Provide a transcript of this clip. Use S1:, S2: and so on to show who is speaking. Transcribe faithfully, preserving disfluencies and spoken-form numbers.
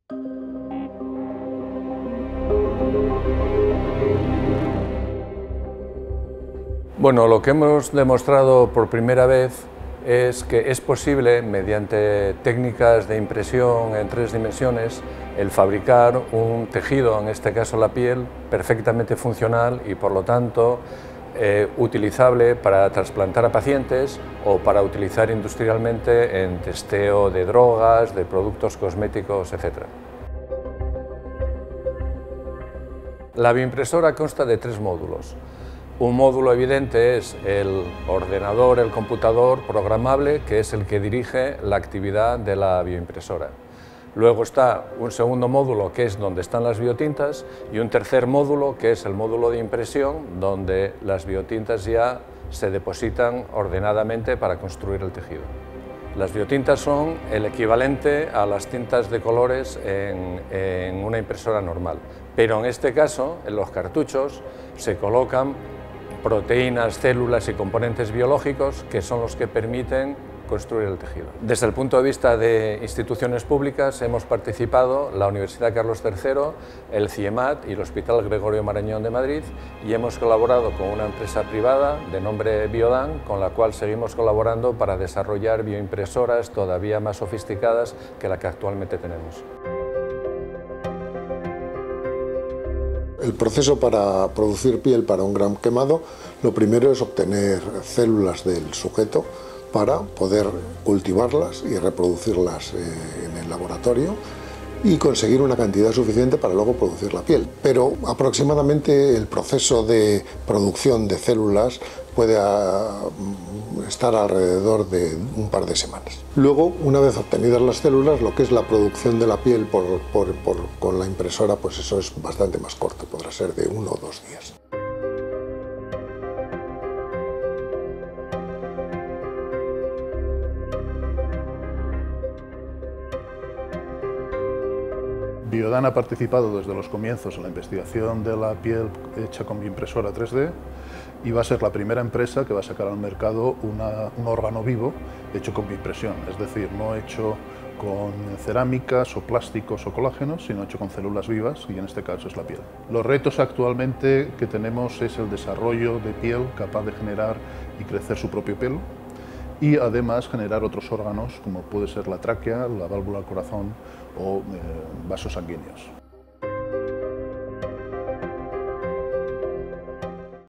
S1: Bueno, lo que hemos demostrado por primera vez es que es posible, mediante técnicas de impresión en tres dimensiones, el fabricar un tejido, en este caso la piel, perfectamente funcional y, por lo tanto, eh, utilizable para trasplantar a pacientes o para utilizar industrialmente en testeo de drogas, de productos cosméticos, etcétera. La bioimpresora consta de tres módulos. Un módulo evidente es el ordenador, el computador programable, que es el que dirige la actividad de la bioimpresora. Luego está un segundo módulo, que es donde están las biotintas, y un tercer módulo, que es el módulo de impresión, donde las biotintas ya se depositan ordenadamente para construir el tejido. Las biotintas son el equivalente a las tintas de colores en, en una impresora normal, pero en este caso, en los cartuchos, se colocan proteínas, células y componentes biológicos que son los que permiten construir el tejido. Desde el punto de vista de instituciones públicas hemos participado la Universidad Carlos tercero, el CIEMAT y el Hospital Gregorio Marañón de Madrid, y hemos colaborado con una empresa privada de nombre Biodan, con la cual seguimos colaborando para desarrollar bioimpresoras todavía más sofisticadas que la que actualmente tenemos.
S2: El proceso para producir piel para un gran quemado, lo primero es obtener células del sujeto para poder cultivarlas y reproducirlas eh, en el laboratorio y conseguir una cantidad suficiente para luego producir la piel. Pero aproximadamente el proceso de producción de células puede a, estar alrededor de un par de semanas. Luego, una vez obtenidas las células, lo que es la producción de la piel por, por, por, con la impresora, pues eso es bastante más corto, podrá ser de uno o dos días.
S3: Biodan ha participado desde los comienzos en la investigación de la piel hecha con bioimpresora tres D y va a ser la primera empresa que va a sacar al mercado una, un órgano vivo hecho con bioimpresión, es decir, no hecho con cerámicas o plásticos o colágenos, sino hecho con células vivas, y en este caso es la piel. Los retos actualmente que tenemos es el desarrollo de piel capaz de generar y crecer su propio pelo, y además generar otros órganos como puede ser la tráquea, la válvula del corazón o eh, vasos sanguíneos.